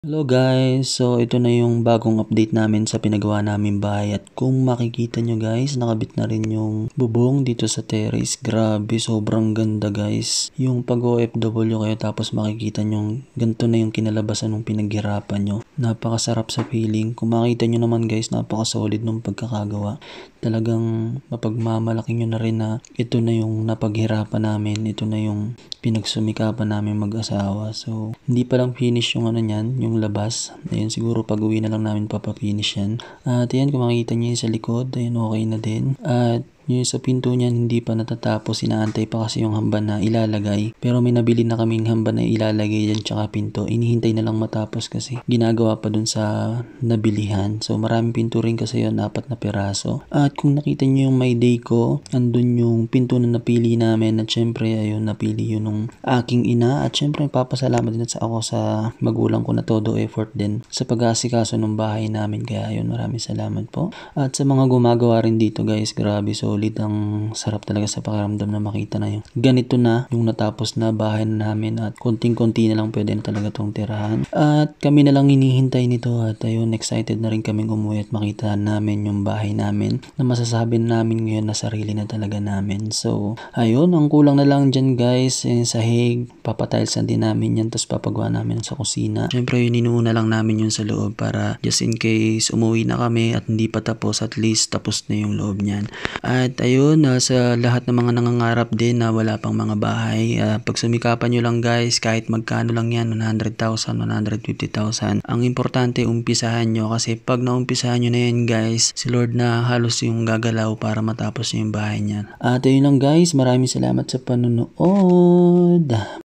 Hello guys! So ito na yung bagong update namin sa pinagawa namin bahay at kung makikita nyo guys, nakabit na rin yung bubong dito sa terrace. Grabe, sobrang ganda guys. Yung pag OFW kayo tapos makikita nyo ganito na yung kinalabasan ng pinaghirapan nyo. Napakasarap sa feeling. Kung makita nyo naman guys, napaka-solid ng pagkakagawa. Talagang mapagmamalaki nyo na rin na ito na yung napaghirapan namin. Ito na yung pinagsumikapan namin mag-asawa. So hindi pa lang finish yung ano nyan, yung labas. Ayun, siguro pag uwi na lang namin papapinish yan. At yan, kung makikita nyo yung sa likod, ayun, okay na din. At yung sa pinto niyan hindi pa natatapos, inaantay pa kasi yung hamban na ilalagay. Pero may nabili na kaming hamban na ilalagay dyan tsaka pinto. Inihintay na lang matapos kasi ginagawa pa dun sa nabilihan. So maraming pinto rin kasi yun, 4 na piraso. At kung nakita nyo yung my day ko, andun yung pinto na napili namin. At syempre ayun, napili yun ng aking ina. At syempre papasalamat din sa ako sa magulang ko na todo effort din sa pag-aasikaso ng bahay namin. Kaya ayun, maraming salamat po. At sa mga gumagawa rin dito guys, grabe, solid. Ang sarap talaga sa pakiramdam na makita na yung ganito na yung natapos na bahay na namin at konting-konti na lang pwede na talaga tong tirahan. At kami na lang hinihintay nito at ayun, excited na rin kaming umuwi at makita namin yung bahay namin na masasabi namin ngayon na sarili na talaga namin. So ayun, ang kulang na lang dyan guys, yung sahig, papatiles na din namin yan tapos papagawa namin sa kusina. Syempre yun, inuuna lang namin yun sa loob para just in case umuwi na kami at hindi pa tapos, at least tapos na yung loob niyan. At ayun, sa lahat ng mga nangangarap din na wala pang mga bahay, pagsumikapan nyo lang guys, kahit magkano lang yan, 100,000, 150,000. Ang importante, umpisahan nyo kasi pag naumpisahan nyo na yan guys, si Lord na halos yung gagalaw para matapos yung bahay niyan. At ayun lang guys, maraming salamat sa panonood.